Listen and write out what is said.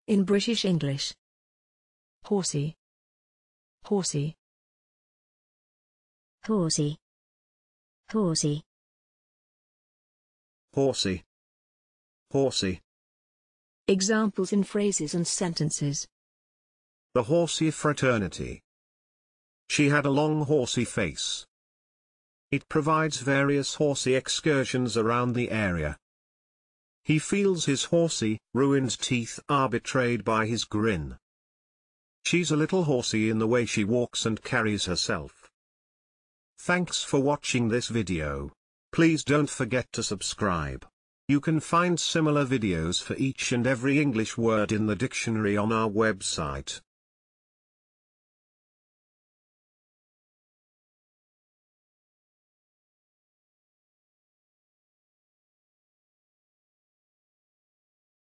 In British English. Horsey. Horsey. horsey, horsey, horsey, horsey. Examples in phrases and sentences. The horsey fraternity. She had a long horsey face. It provides various horsey excursions around the area. He feels his horsey, ruined teeth are betrayed by his grin. She's a little horsey in the way she walks and carries herself. Thanks for watching this video. Please don't forget to subscribe. You can find similar videos for each and every English word in the dictionary on our website.